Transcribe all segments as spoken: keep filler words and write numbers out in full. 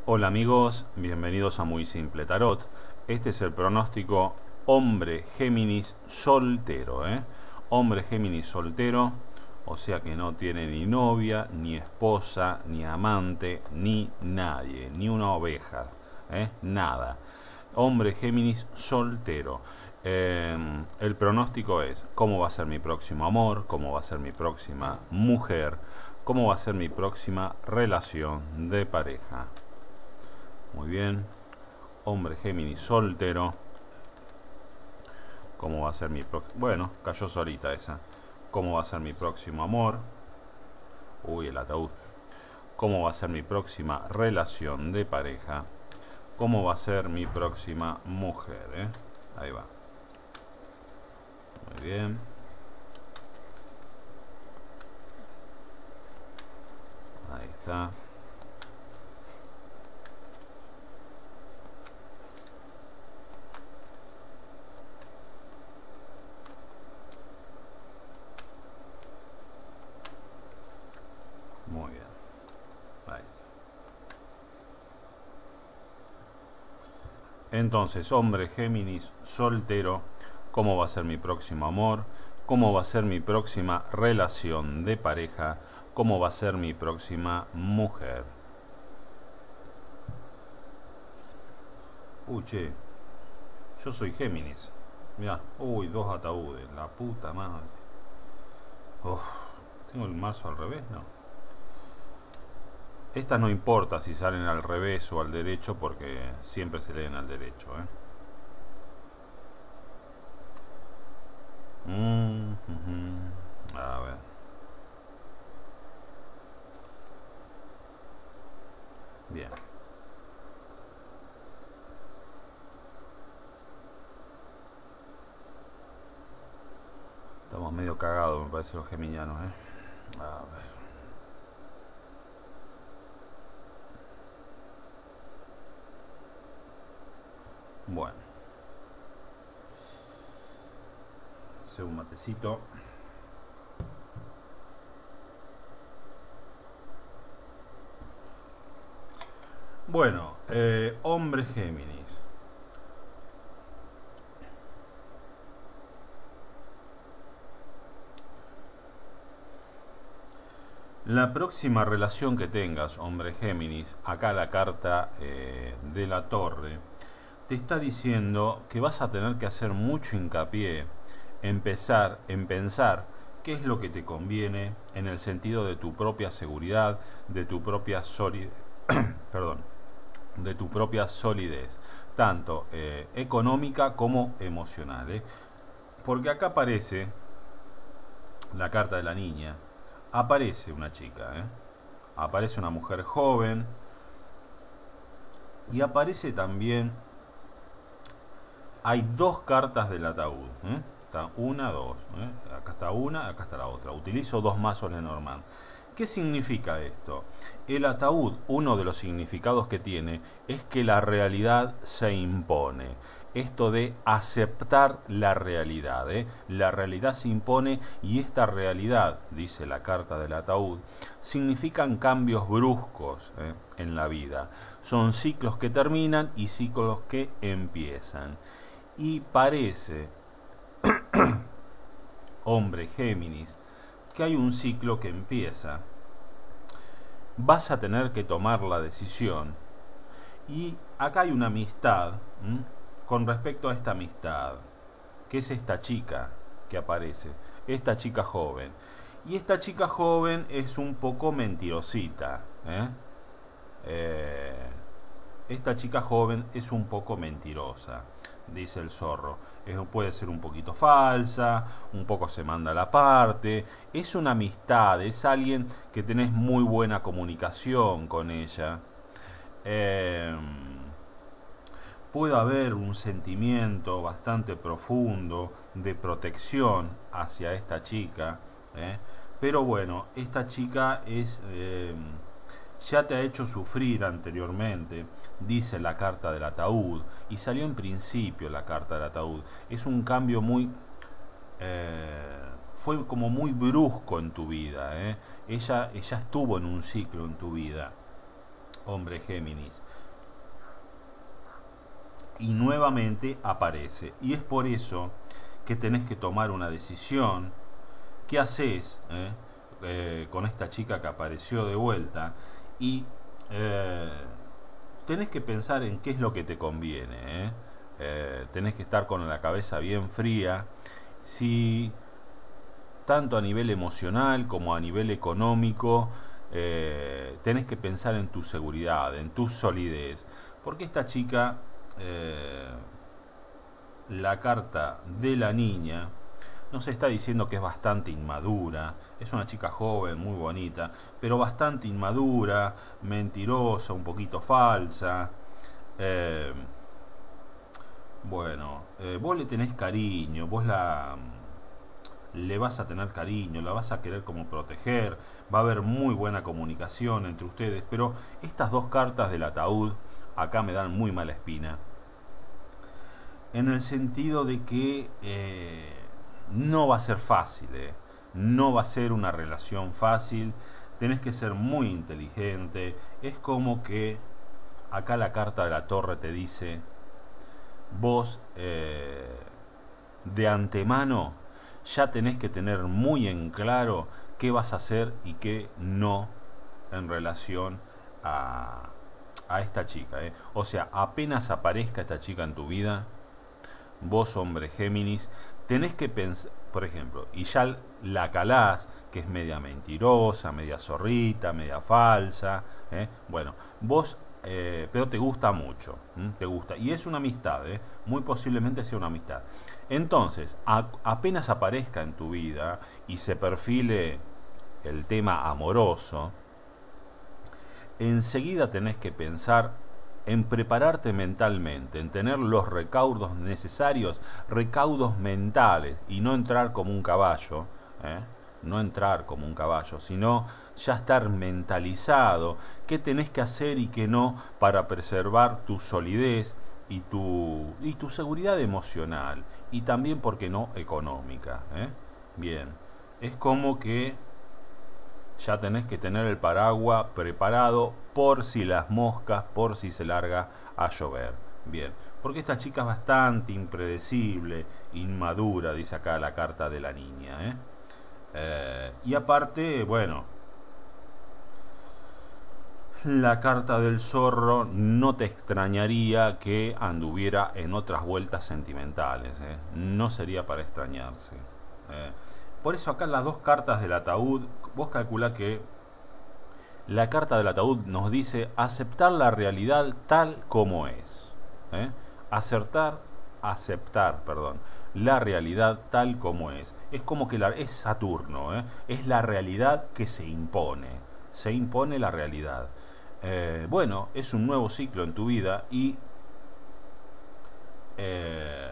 Hola amigos, bienvenidos a Muy Simple Tarot. Este es el pronóstico hombre Géminis soltero, ¿eh? Hombre Géminis soltero, o sea que no tiene ni novia, ni esposa, ni amante, ni nadie, ni una oveja, ¿eh? Nada. Hombre Géminis soltero. Eh, el pronóstico es cómo va a ser mi próximo amor, cómo va a ser mi próxima mujer, cómo va a ser mi próxima relación de pareja. Muy bien, hombre Géminis soltero. ¿Cómo va a ser mi próximo? Bueno, cayó solita esa. ¿Cómo va a ser mi próximo amor? Uy, el ataúd. ¿Cómo va a ser mi próxima relación de pareja? ¿Cómo va a ser mi próxima mujer? ¿Eh? Ahí va. Muy bien. Ahí está. Muy bien. Ahí está. Entonces, hombre Géminis soltero, ¿cómo va a ser mi próximo amor? ¿Cómo va a ser mi próxima relación de pareja? ¿Cómo va a ser mi próxima mujer? Uy, che, yo soy Géminis. Mirá, uy, dos ataúdes, la puta madre. Uf, ¿tengo el mazo al revés? No. Estas no importa si salen al revés o al derecho porque siempre se leen al derecho, ¿eh? Mm, uh-huh. A ver. Bien. Estamos medio cagados, me parece, los geminianos, ¿eh? A ver. Bueno. Hace un matecito. Bueno, eh, hombre Géminis. La próxima relación que tengas, hombre Géminis, acá la carta eh, de la torre, te está diciendo que vas a tener que hacer mucho hincapié, empezar en pensar qué es lo que te conviene en el sentido de tu propia seguridad, de tu propia solidez, perdón, de tu propia solidez, tanto eh, económica como emocional, ¿eh? Porque acá aparece la carta de la niña. Aparece una chica, ¿eh? Aparece una mujer joven y aparece también, hay dos cartas del ataúd, ¿eh? Está una, dos, ¿eh? Acá está una, acá está la otra. Utilizo dos mazos Lenormand. ¿Qué significa esto? El ataúd, uno de los significados que tiene es que la realidad se impone. Esto de aceptar la realidad, ¿eh? La realidad se impone y esta realidad, dice la carta del ataúd, significan cambios bruscos, ¿eh? En la vida. Son ciclos que terminan y ciclos que empiezan. Y parece, hombre Géminis, que hay un ciclo que empieza. Vas a tener que tomar la decisión. Y acá hay una amistad, ¿m? Con respecto a esta amistad, que es esta chica que aparece, esta chica joven. Y esta chica joven es un poco mentirosita, ¿eh? Eh, esta chica joven es un poco mentirosa, dice el zorro. Es, puede ser un poquito falsa, un poco se manda a la parte. Es una amistad, es alguien que tenés muy buena comunicación con ella. Eh, puede haber un sentimiento bastante profundo de protección hacia esta chica, ¿eh? Pero bueno, esta chica es... Eh, ya te ha hecho sufrir anteriormente, dice la carta del ataúd, y salió en principio la carta del ataúd. Es un cambio muy... Eh, fue como muy brusco en tu vida, ¿eh? Ella, ella estuvo en un ciclo en tu vida. hombre Géminis. Y nuevamente aparece. Y es por eso que tenés que tomar una decisión. ¿Qué haces eh? Eh, con esta chica que apareció de vuelta? Y eh, tenés que pensar en qué es lo que te conviene. ¿eh? Eh, tenés que estar con la cabeza bien fría. Si tanto a nivel emocional como a nivel económico, eh, tenés que pensar en tu seguridad, en tu solidez. Porque esta chica, eh, la carta de la niña, nos está diciendo que es bastante inmadura. Es una chica joven, muy bonita, pero bastante inmadura, mentirosa, un poquito falsa. Eh, bueno, eh, vos le tenés cariño, vos la... le vas a tener cariño, la vas a querer como proteger, va a haber muy buena comunicación entre ustedes, pero estas dos cartas del ataúd acá me dan muy mala espina, en el sentido de que eh, no va a ser fácil, eh. no va a ser una relación fácil, tenés que ser muy inteligente. Es como que acá la carta de la torre te dice, vos eh, de antemano ya tenés que tener muy en claro qué vas a hacer y qué no en relación a, a esta chica. ¿eh? O sea, apenas aparezca esta chica en tu vida, vos, hombre Géminis, tenés que pensar, por ejemplo, y ya la calás, que es media mentirosa, media zorrita, media falsa. ¿eh? Bueno, vos, eh, pero te gusta mucho, ¿m? te gusta, y es una amistad, ¿eh? muy posiblemente sea una amistad. Entonces, a, apenas aparezca en tu vida y se perfile el tema amoroso, enseguida tenés que pensar en prepararte mentalmente, en tener los recaudos necesarios, recaudos mentales, y no entrar como un caballo, ¿eh? no entrar como un caballo, sino ya estar mentalizado qué tenés que hacer y qué no para preservar tu solidez y tu, y tu seguridad emocional, y también, ¿por qué no?, económica. ¿eh? Bien, es como que ya tenés que tener el paraguas preparado por si las moscas, por si se larga a llover. Bien, porque esta chica es bastante impredecible, inmadura, dice acá la carta de la niña. ¿eh? Eh, y aparte, bueno, la carta del zorro no te extrañaría que anduviera en otras vueltas sentimentales. ¿eh? No sería para extrañarse. ¿eh? Por eso acá en las dos cartas del ataúd, vos calculá que la carta del ataúd nos dice aceptar la realidad tal como es. ¿eh? Acertar, aceptar, perdón, la realidad tal como es. Es como que la, es Saturno, ¿eh? es la realidad que se impone. Se impone la realidad. Eh, bueno, es un nuevo ciclo en tu vida y eh,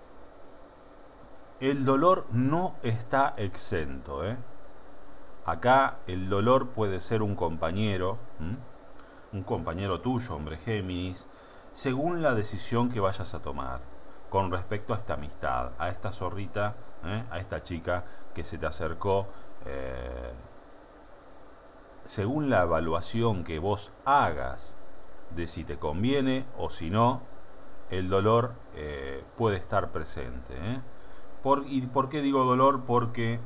el dolor no está exento. ¿eh? Acá el dolor puede ser un compañero, ¿m? un compañero tuyo, hombre Géminis, según la decisión que vayas a tomar con respecto a esta amistad, a esta zorrita, ¿eh? a esta chica que se te acercó. Eh, según la evaluación que vos hagas de si te conviene o si no, el dolor eh, puede estar presente. ¿eh? Por, ¿Y por qué digo dolor? Porque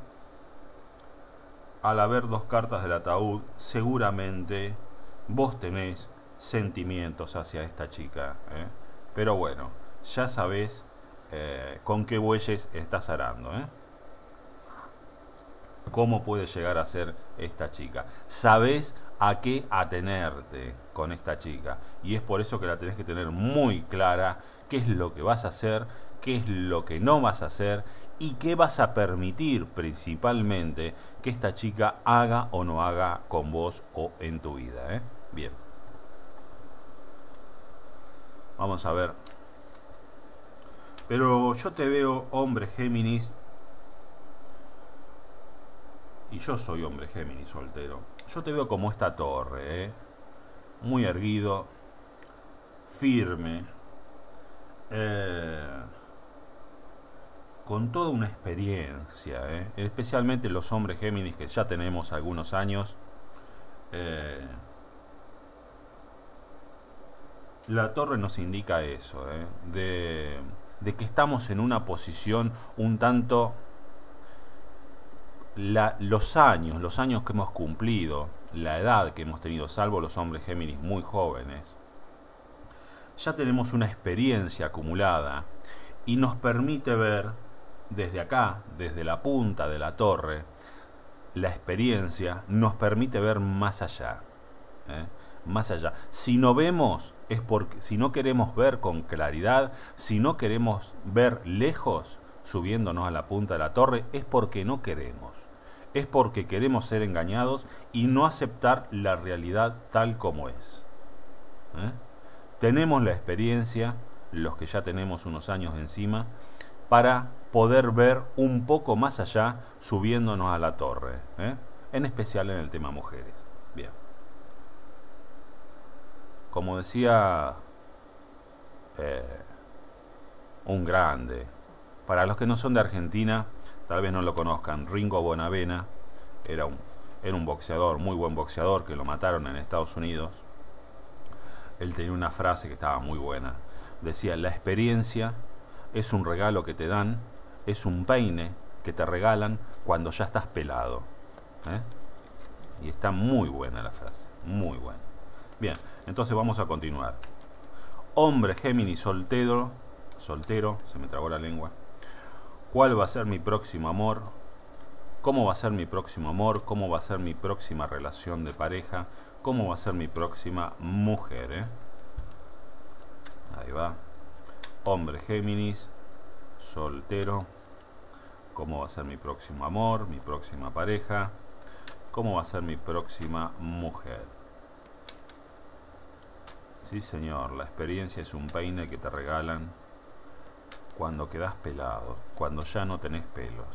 al haber dos cartas del ataúd, seguramente vos tenés sentimientos hacia esta chica. ¿eh? Pero bueno, ya sabés eh, con qué bueyes estás arando. ¿eh? Cómo puede llegar a ser esta chica. Sabés a qué atenerte con esta chica. Y es por eso que la tenés que tener muy clara qué es lo que vas a hacer, qué es lo que no vas a hacer y qué vas a permitir principalmente que esta chica haga o no haga con vos o en tu vida. ¿eh? Bien. Vamos a ver. Pero yo te veo, hombre Géminis, y yo soy hombre Géminis soltero. Yo te veo como esta torre, ¿eh? muy erguido, firme, eh, con toda una experiencia, ¿eh? especialmente los hombres Géminis que ya tenemos algunos años. Eh, la torre nos indica eso, ¿eh? de, de que estamos en una posición un tanto... La, los años, los años que hemos cumplido, la edad que hemos tenido, salvo los hombres Géminis muy jóvenes, ya tenemos una experiencia acumulada y nos permite ver desde acá, desde la punta de la torre, la experiencia nos permite ver más allá, ¿eh? Más allá. Si no vemos, es porque, si no queremos ver con claridad, si no queremos ver lejos, subiéndonos a la punta de la torre, es porque no queremos. Es porque queremos ser engañados y no aceptar la realidad tal como es. ¿Eh? Tenemos la experiencia, los que ya tenemos unos años encima, para poder ver un poco más allá subiéndonos a la torre, ¿eh? En especial en el tema mujeres. Bien. Como decía eh, un grande, para los que no son de Argentina, tal vez no lo conozcan, Ringo Bonavena era un, era un boxeador, muy buen boxeador, que lo mataron en Estados Unidos. Él tenía una frase que estaba muy buena. Decía, la experiencia es un regalo que te dan, es un peine que te regalan cuando ya estás pelado. ¿Eh? Y está muy buena la frase, muy buena. Bien, entonces vamos a continuar. Hombre Géminis soltero, soltero, se me trabó la lengua. ¿Cuál va a ser mi próximo amor? ¿Cómo va a ser mi próximo amor? ¿Cómo va a ser mi próxima relación de pareja? ¿Cómo va a ser mi próxima mujer? ¿Eh? Ahí va. Hombre Géminis, soltero. ¿Cómo va a ser mi próximo amor? Mi próxima pareja. ¿Cómo va a ser mi próxima mujer? Sí, señor. La experiencia es un peine que te regalan cuando quedas pelado, cuando ya no tenés pelos.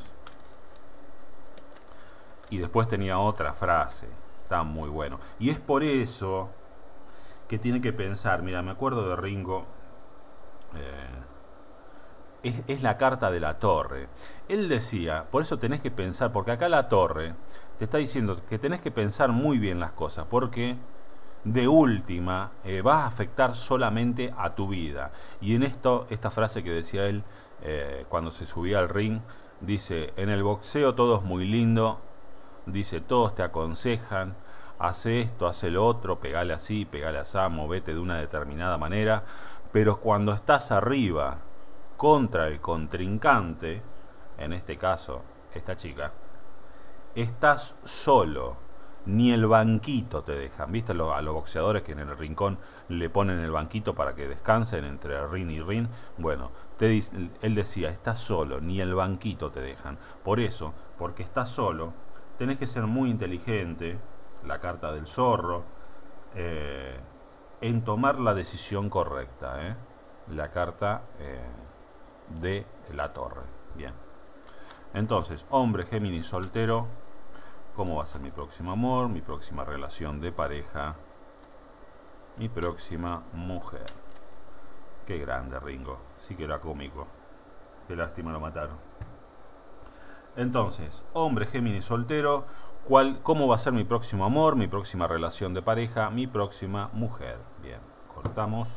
Y después tenía otra frase, está muy bueno. Y es por eso que tiene que pensar, mira, me acuerdo de Ringo, eh, es, es la carta de la torre. Él decía, por eso tenés que pensar, porque acá la torre te está diciendo que tenés que pensar muy bien las cosas, porque de última eh, vas a afectar solamente a tu vida. Y en esto, esta frase que decía él eh, cuando se subía al ring, dice, en el boxeo todo es muy lindo, dice, todos te aconsejan, hace esto, hace lo otro, pegale así, pegale así, movete de una determinada manera, pero cuando estás arriba contra el contrincante, en este caso esta chica, estás solo. Ni el banquito te dejan. ¿Viste a los, a los boxeadores que en el rincón le ponen el banquito para que descansen entre ring y ring? Bueno, te dice, él decía, estás solo, ni el banquito te dejan. Por eso, porque estás solo, tenés que ser muy inteligente, la carta del zorro, eh, en tomar la decisión correcta. ¿eh? La carta eh, de la torre. Bien. Entonces, hombre Géminis soltero. ¿Cómo va a ser mi próximo amor? Mi próxima relación de pareja. Mi próxima mujer. Qué grande Ringo. Sí que era cómico. Qué lástima lo mataron. Entonces, hombre Géminis soltero. ¿Cuál, ¿Cómo va a ser mi próximo amor? Mi próxima relación de pareja. Mi próxima mujer. Bien, cortamos.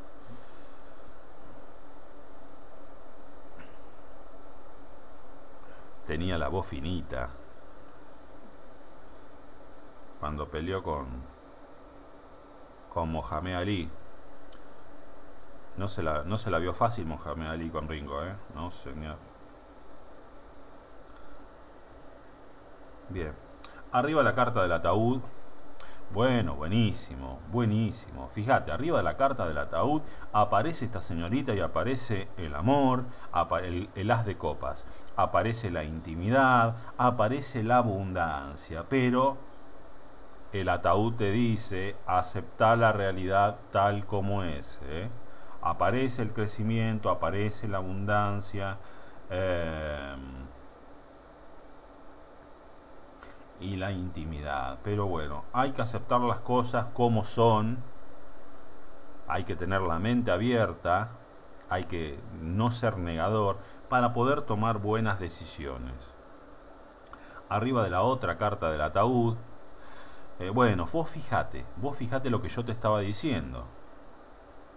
Tenía la voz finita. Cuando peleó con con Mohamed Ali, no se la, no se la vio fácil Mohamed Ali con Ringo, ¿eh? No, señor. Bien. Arriba la carta del ataúd. Bueno, buenísimo, buenísimo. Fíjate, arriba de la carta del ataúd aparece esta señorita y aparece el amor, el, el as de copas, aparece la intimidad, aparece la abundancia, pero el ataúd te dice, aceptar la realidad tal como es. ¿eh? Aparece el crecimiento, aparece la abundancia eh, y la intimidad. Pero bueno, hay que aceptar las cosas como son, hay que tener la mente abierta, hay que no ser negador para poder tomar buenas decisiones. Arriba de la otra carta del ataúd, Eh, bueno, vos fijate, vos fijate lo que yo te estaba diciendo.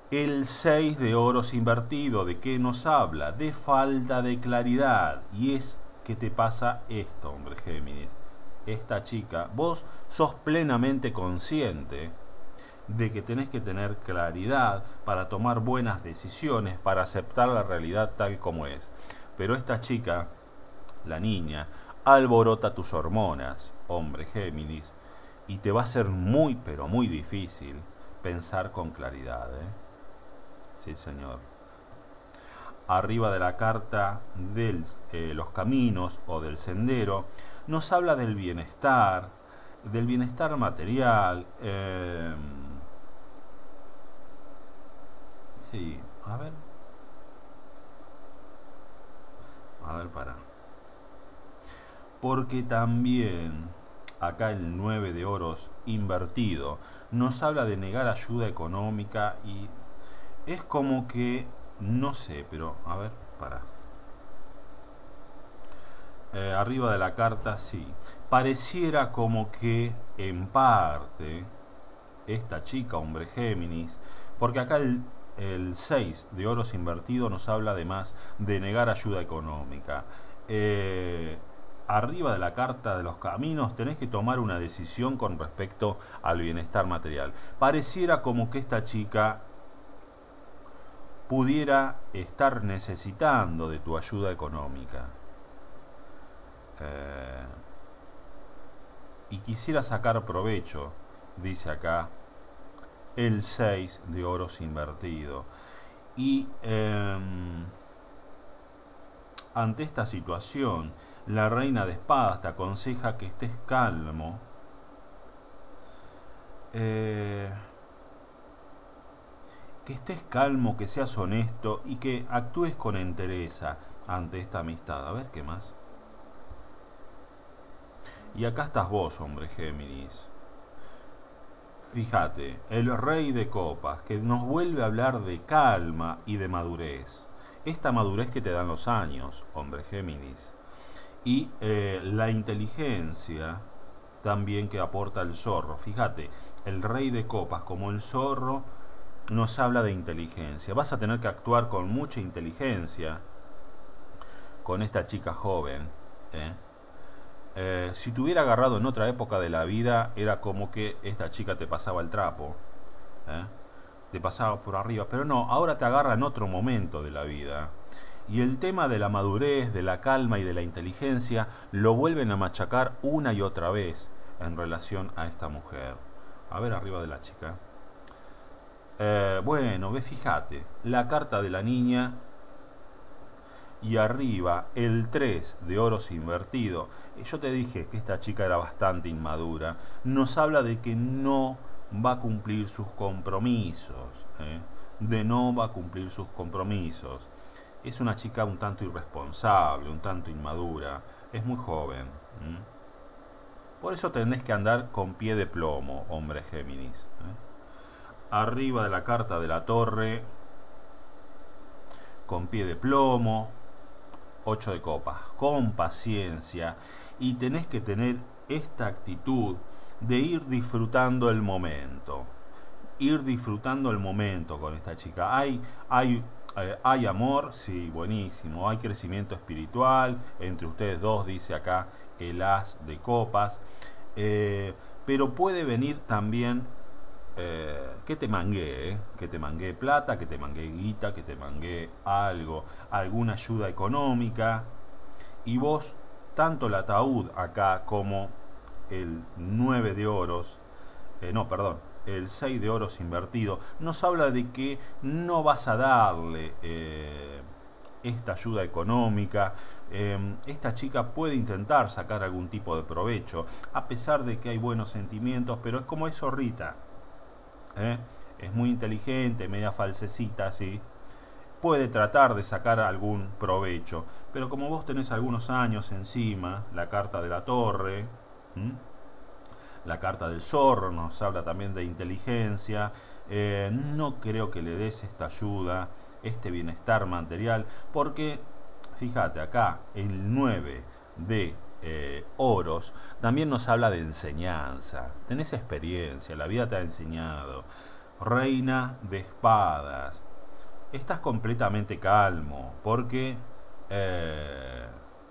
El seis de oros invertido, ¿de qué nos habla? De falta de claridad. Y es que te pasa esto, hombre Géminis. Esta chica, vos sos plenamente consciente de que tenés que tener claridad para tomar buenas decisiones, para aceptar la realidad tal como es. Pero esta chica, la niña, alborota tus hormonas, hombre Géminis, y te va a ser muy, pero muy difícil pensar con claridad, ¿eh? Sí, señor. Arriba de la carta de eh, los caminos o del sendero, nos habla del bienestar, del bienestar material. Eh, sí, a ver. A ver, para. Porque también acá el nueve de oros invertido nos habla de negar ayuda económica y es como que, no sé, pero a ver, para. Eh, arriba de la carta, sí. Pareciera como que en parte esta chica, hombre Géminis, porque acá el, el seis de oros invertido nos habla además de negar ayuda económica. Eh, arriba de la carta de los caminos tenés que tomar una decisión con respecto al bienestar material. Pareciera como que esta chica pudiera estar necesitando de tu ayuda económica. Eh, y quisiera sacar provecho, dice acá, el seis de oros invertido. Y eh, ante esta situación, la reina de espadas te aconseja que estés calmo. Eh, que estés calmo, que seas honesto y que actúes con entereza ante esta amistad. A ver, ¿qué más? Y acá estás vos, hombre Géminis. Fíjate, el rey de copas, que nos vuelve a hablar de calma y de madurez. Esta madurez que te dan los años, hombre Géminis. Y eh, la inteligencia también que aporta el zorro. Fíjate, el rey de copas como el zorro nos habla de inteligencia. Vas a tener que actuar con mucha inteligencia con esta chica joven. ¿eh? Eh, si te hubiera agarrado en otra época de la vida, era como que esta chica te pasaba el trapo. ¿eh? Te pasaba por arriba. Pero no, ahora te agarra en otro momento de la vida. Y el tema de la madurez, de la calma y de la inteligencia lo vuelven a machacar una y otra vez en relación a esta mujer. A ver, arriba de la chica. Eh, bueno, ve, fíjate, la carta de la niña y arriba el tres de oros invertido. Yo te dije que esta chica era bastante inmadura. Nos habla de que no va a cumplir sus compromisos, ¿eh? de no va a cumplir sus compromisos. Es una chica un tanto irresponsable, un tanto inmadura, es muy joven. ¿eh? Por eso tenés que andar con pie de plomo, hombre Géminis. ¿eh? Arriba de la carta de la torre, con pie de plomo, ocho de copas, con paciencia, y tenés que tener esta actitud de ir disfrutando el momento, ir disfrutando el momento con esta chica. Hay, hay, eh, hay amor, sí, buenísimo, hay crecimiento espiritual entre ustedes dos, dice acá el as de copas, eh, pero puede venir también Eh, que te mangué, eh? que te mangué plata, que te mangué guita, que te mangué algo, alguna ayuda económica, y vos, tanto el ataúd acá como el nueve de oros, eh, no, perdón, el seis de oros invertido, nos habla de que no vas a darle eh, esta ayuda económica. Eh, esta chica puede intentar sacar algún tipo de provecho, a pesar de que hay buenos sentimientos, pero es como es zorrita. ¿Eh? Es muy inteligente, media falsecita, ¿sí? Puede tratar de sacar algún provecho, pero como vos tenés algunos años encima, la carta de la torre, ¿m? la carta del zorro nos habla también de inteligencia, eh, no creo que le des esta ayuda, este bienestar material, porque fíjate acá, el nueve de Eh, oros también nos habla de enseñanza. Tenés experiencia, la vida te ha enseñado. reina de espadas. Estás completamente calmo porque eh,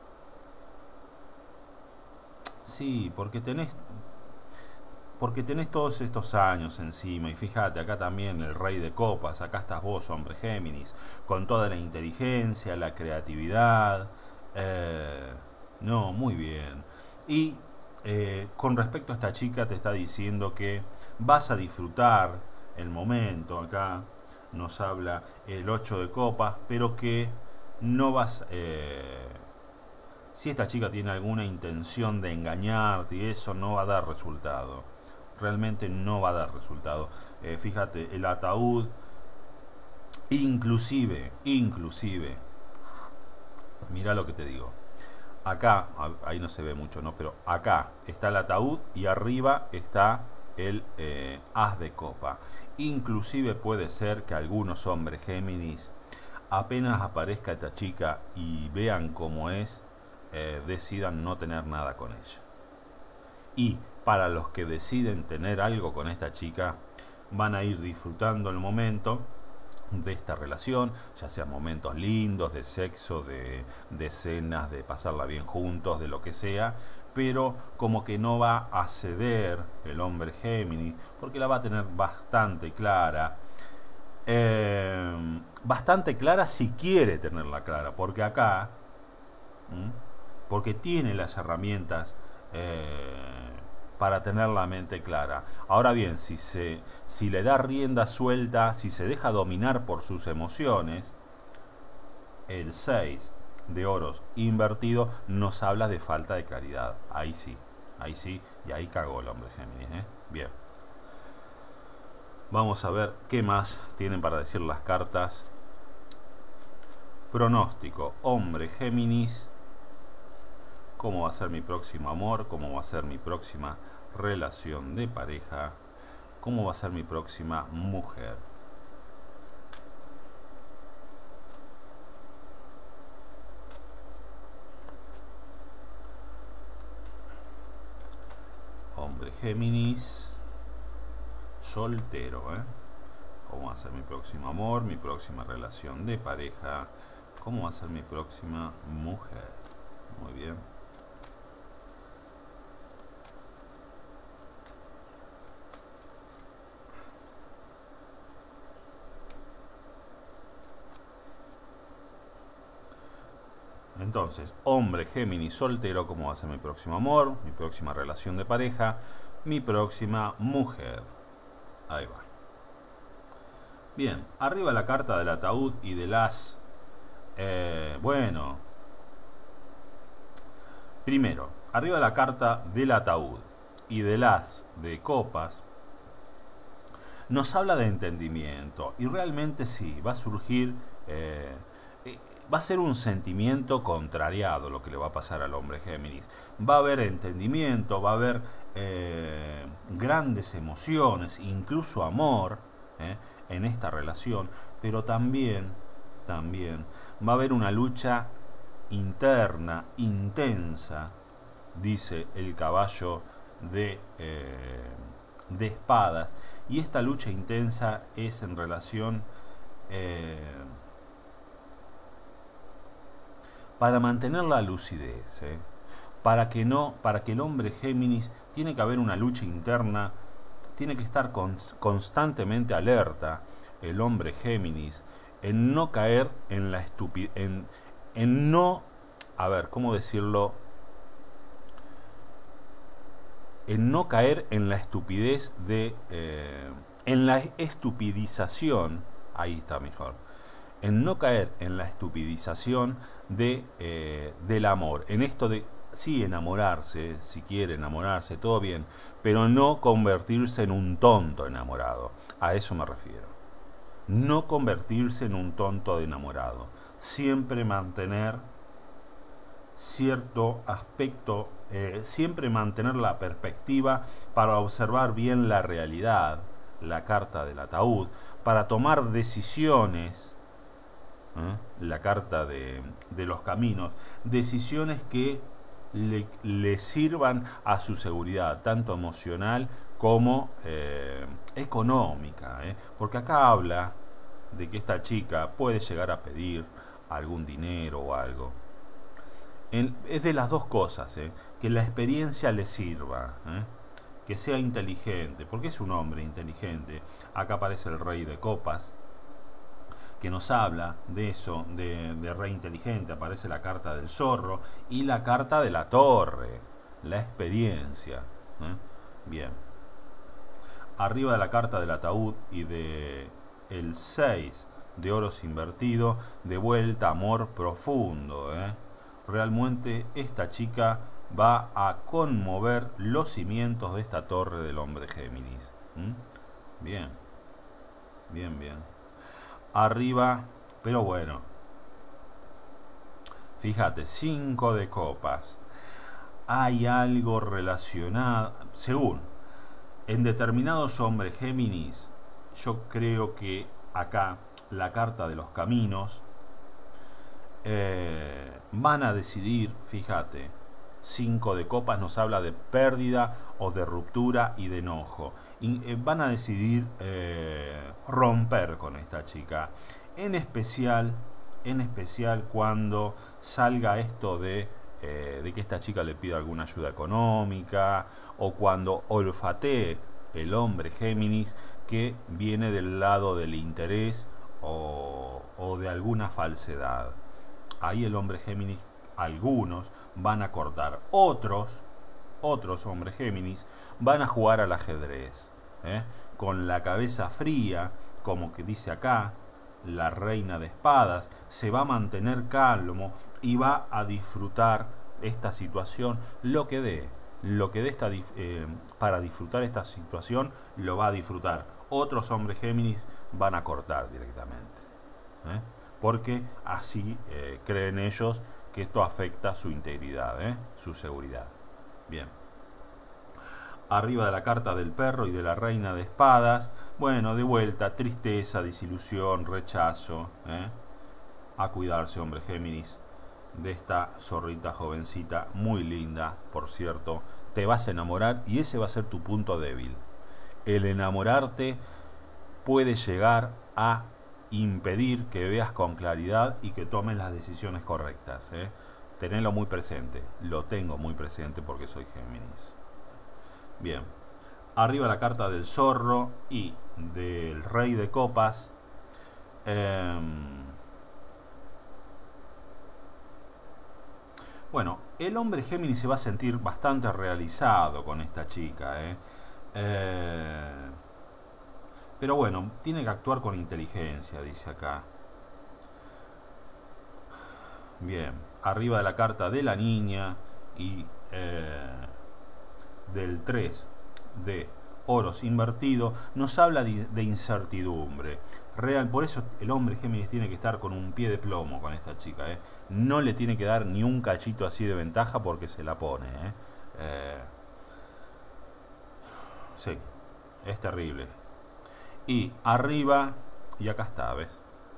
sí, porque tenés porque tenés todos estos años encima. Y fíjate, acá también el rey de copas, acá estás vos, hombre Géminis, con toda la inteligencia, la creatividad. eh, no, muy bien. Y eh, con respecto a esta chica te está diciendo que vas a disfrutar el momento. Acá nos habla el ocho de copas, pero que no vas... Eh, si esta chica tiene alguna intención de engañarte y eso, no va a dar resultado. Realmente no va a dar resultado. Eh, fíjate, el ataúd, inclusive, inclusive, mira lo que te digo. Acá, ahí no se ve mucho, ¿no? Pero acá está el ataúd y arriba está el eh, as de copa. Inclusive puede ser que algunos hombres Géminis, apenas aparezca esta chica y vean cómo es, eh, decidan no tener nada con ella. Y para los que deciden tener algo con esta chica, van a ir disfrutando el momento de esta relación, ya sean momentos lindos, de sexo, de, de cenas, de pasarla bien juntos, de lo que sea, pero como que no va a ceder el hombre Géminis, porque la va a tener bastante clara, eh, bastante clara si quiere tenerla clara, porque acá, ¿m? porque tiene las herramientas eh, para tener la mente clara. Ahora bien, si, se, si le da rienda suelta, si se deja dominar por sus emociones, el seis de oros invertido nos habla de falta de claridad. Ahí sí, ahí sí, y ahí cagó el hombre Géminis, ¿eh? Bien. Vamos a ver qué más tienen para decir las cartas. Pronóstico, hombre Géminis. ¿Cómo va a ser mi próximo amor? ¿Cómo va a ser mi próxima relación de pareja? ¿Cómo va a ser mi próxima mujer? Hombre Géminis, soltero, ¿eh? ¿Cómo va a ser mi próximo amor? Mi próxima relación de pareja. ¿Cómo va a ser mi próxima mujer? Muy bien. Entonces, hombre Géminis soltero, ¿cómo va a ser mi próximo amor? Mi próxima relación de pareja. Mi próxima mujer. Ahí va. Bien, arriba la carta del ataúd y del as. Eh, bueno. Primero, arriba la carta del ataúd y del as de copas. Nos habla de entendimiento. Y realmente sí, va a surgir... Eh, Va a ser un sentimiento contrariado lo que le va a pasar al hombre Géminis. Va a haber entendimiento, va a haber eh, grandes emociones, incluso amor eh, en esta relación, pero también, también va a haber una lucha interna, intensa, dice el caballo de, eh, de espadas. Y esta lucha intensa es en relación... Eh, para mantener la lucidez, ¿eh? para que no, para que el hombre Géminis tiene que haber una lucha interna, tiene que estar con, constantemente alerta el hombre Géminis en no caer en la estupidez, en, en no, a ver, ¿cómo decirlo? En no caer en la estupidez de, eh, en la estupidización, ahí está mejor, en no caer en la estupidización de, eh, del amor, en esto de, sí, enamorarse, si quiere enamorarse, todo bien, pero no convertirse en un tonto enamorado, a eso me refiero. No convertirse en un tonto enamorado, siempre mantener cierto aspecto, eh, siempre mantener la perspectiva para observar bien la realidad, la carta del ataúd, para tomar decisiones, ¿eh? la carta de, de los caminos, decisiones que le, le sirvan a su seguridad, tanto emocional como eh, económica, ¿eh? Porque acá habla de que esta chica puede llegar a pedir algún dinero o algo. En, es de las dos cosas, ¿eh? Que la experiencia le sirva, ¿eh? Que sea inteligente, porque es un hombre inteligente. Acá aparece el rey de copas, que nos habla de eso, de, de rey inteligente. Aparece la carta del zorro y la carta de la torre, la experiencia, ¿eh? Bien. Arriba de la carta del ataúd y de el seis de oros invertido, de vuelta amor profundo, ¿eh? Realmente esta chica va a conmover los cimientos de esta torre del hombre Géminis. ¿Mm? Bien, bien, bien. Arriba, pero bueno, fíjate, cinco de copas. Hay algo relacionado, según en determinados hombres Géminis, yo creo que acá la carta de los caminos eh, van a decidir, fíjate, cinco de copas nos habla de pérdida o de ruptura y de enojo. Y, eh, van a decidir eh, romper con esta chica. En especial, en especial cuando salga esto de, eh, de que esta chica le pida alguna ayuda económica, o cuando olfatee el hombre Géminis que viene del lado del interés o, o de alguna falsedad. Ahí el hombre Géminis, algunos van a cortar, otros, otros hombres Géminis van a jugar al ajedrez, ¿eh? Con la cabeza fría, como que dice acá, la reina de espadas, se va a mantener calmo y va a disfrutar esta situación, lo que dé, lo que dé esta, eh, para disfrutar esta situación, lo va a disfrutar. Otros hombres Géminis van a cortar directamente, ¿eh? Porque así eh, creen ellos que esto afecta su integridad, ¿eh? Su seguridad. Bien. Arriba de la carta del perro y de la reina de espadas, bueno, de vuelta, tristeza, desilusión, rechazo, ¿eh? A cuidarse, hombre Géminis, de esta zorrita jovencita, muy linda, por cierto. Te vas a enamorar y ese va a ser tu punto débil. El enamorarte puede llegar a impedir que veas con claridad y que tomes las decisiones correctas, ¿eh? Tenelo muy presente. Lo tengo muy presente porque soy Géminis. Bien. Arriba la carta del zorro y del rey de copas. Eh, bueno, el hombre Géminis se va a sentir bastante realizado con esta chica, ¿eh? Eh, Pero bueno, tiene que actuar con inteligencia, dice acá. Bien, arriba de la carta de la niña y eh, del tres de oros invertido, nos habla de, de incertidumbre. Real, por eso el hombre Géminis tiene que estar con un pie de plomo con esta chica, ¿eh? No le tiene que dar ni un cachito así de ventaja porque se la pone, ¿eh? Eh, sí, es terrible. Y arriba, y acá está, ¿ves?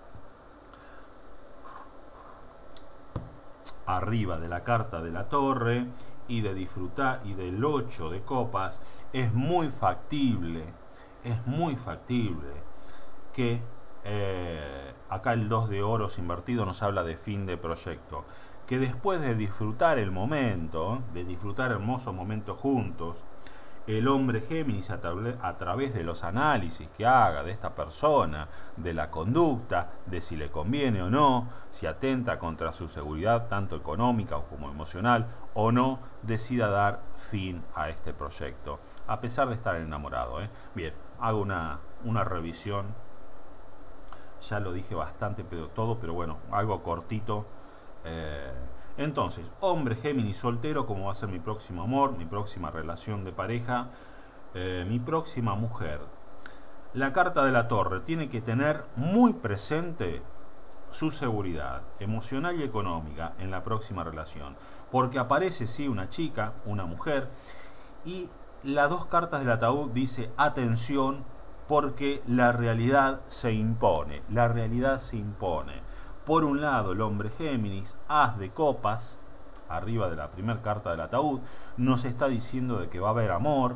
Arriba de la carta de la torre y de disfrutar y del ocho de copas, es muy factible, es muy factible que eh, acá el dos de oros invertido nos habla de fin de proyecto. Que después de disfrutar el momento, de disfrutar hermosos momentos juntos, el hombre Géminis a, tra a través de los análisis que haga de esta persona, de la conducta, de si le conviene o no, si atenta contra su seguridad tanto económica como emocional o no, decida dar fin a este proyecto, a pesar de estar enamorado, ¿eh? Bien, hago una, una revisión, ya lo dije bastante pero todo, pero bueno, algo cortito. Eh, Entonces, hombre Géminis soltero, como va a ser mi próximo amor, mi próxima relación de pareja, eh, mi próxima mujer. La carta de la torre tiene que tener muy presente su seguridad emocional y económica en la próxima relación. Porque aparece, sí, una chica, una mujer, y las dos cartas del ataúd dice, atención, porque la realidad se impone, la realidad se impone. Por un lado, el hombre Géminis, as de copas, arriba de la primera carta del ataúd, nos está diciendo de que va a haber amor,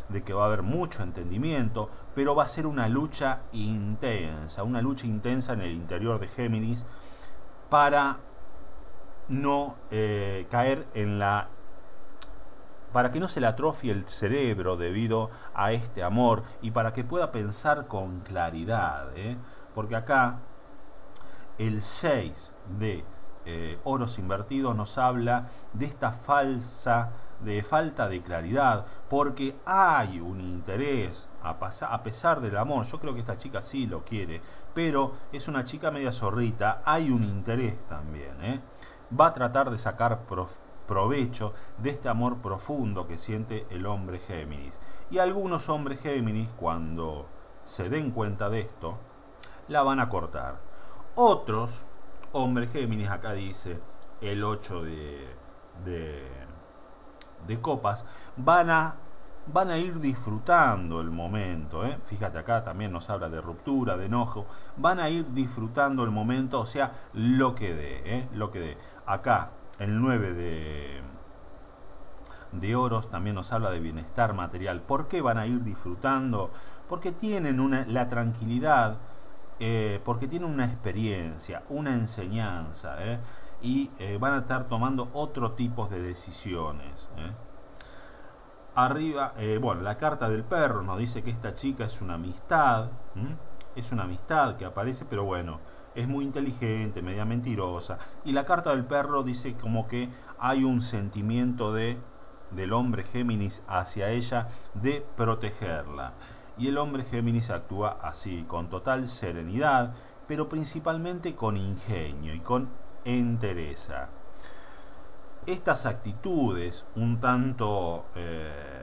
de que va a haber mucho entendimiento, pero va a ser una lucha intensa, una lucha intensa en el interior de Géminis para no eh, caer en la... para que no se le atrofie el cerebro debido a este amor y para que pueda pensar con claridad, ¿eh? Porque acá el seis de eh, oros invertidos nos habla de esta falsa, de falta de claridad, porque hay un interés a, a pesar del amor. Yo creo que esta chica sí lo quiere, pero es una chica media zorrita, hay un interés también, ¿eh? Va a tratar de sacar prof provecho de este amor profundo que siente el hombre Géminis. Y algunos hombres Géminis, cuando se den cuenta de esto, la van a cortar. Otros hombres Géminis, acá dice el ocho de, de, de copas, van a, van a ir disfrutando el momento, ¿eh? Fíjate, acá también nos habla de ruptura, de enojo. Van a ir disfrutando el momento, o sea, lo que dé, ¿eh? Lo que dé. Acá el nueve de, de oros también nos habla de bienestar material. ¿Por qué van a ir disfrutando? Porque tienen una, la tranquilidad, eh, porque tienen una experiencia, una enseñanza, ¿eh? Y eh, van a estar tomando otro tipo de decisiones, ¿eh? Arriba, eh, bueno, la carta del perro nos dice que esta chica es una amistad, ¿m? Es una amistad que aparece, pero bueno, es muy inteligente, media mentirosa. Y la carta del perro dice como que hay un sentimiento de, del hombre Géminis hacia ella de protegerla. Y el hombre Géminis actúa así, con total serenidad, pero principalmente con ingenio y con entereza. Estas actitudes un tanto... Eh,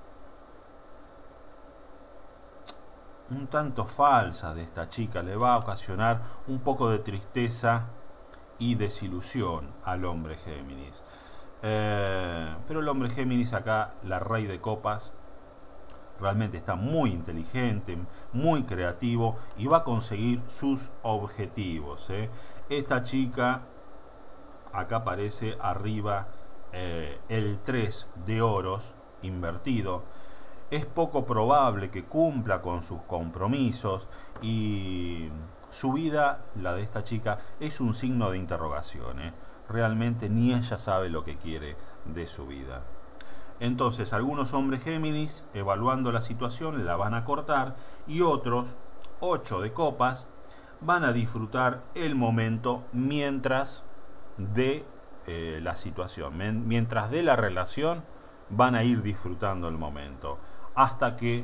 un tanto falsa de esta chica le va a ocasionar un poco de tristeza y desilusión al hombre Géminis. Eh, pero el hombre Géminis acá, la rey de copas, realmente está muy inteligente, muy creativo y va a conseguir sus objetivos, ¿eh? Esta chica, acá aparece arriba eh, el tres de oros invertido. Es poco probable que cumpla con sus compromisos y su vida, la de esta chica, es un signo de interrogación, ¿eh? Realmente ni ella sabe lo que quiere de su vida. Entonces, algunos hombres Géminis, evaluando la situación, la van a cortar y otros, ocho de copas, van a disfrutar el momento mientras de eh, la situación, mientras de la relación, van a ir disfrutando el momento hasta que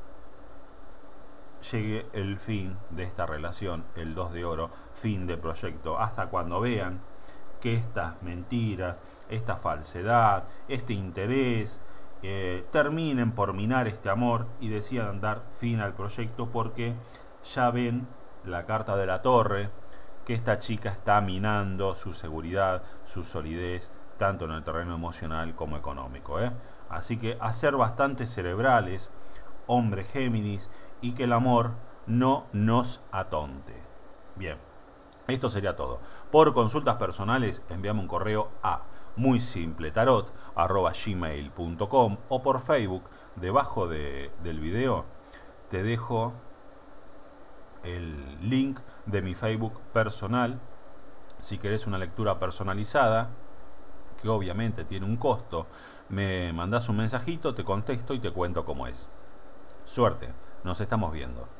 llegue el fin de esta relación, el dos de oro, fin de proyecto, hasta cuando vean que estas mentiras, esta falsedad, este interés eh, terminen por minar este amor y decidan dar fin al proyecto, porque ya ven la carta de la torre que esta chica está minando su seguridad, su solidez, tanto en el terreno emocional como económico, ¿eh? Así que a ser bastante cerebrales, hombre Géminis, y que el amor no nos atonte. Bien, esto sería todo. Por consultas personales, envíame un correo a muy simple tarot arroba gmail punto com o por Facebook, debajo de, del video, te dejo el link de mi Facebook personal. Si querés una lectura personalizada, que obviamente tiene un costo, me mandás un mensajito, te contesto y te cuento cómo es. Suerte, nos estamos viendo.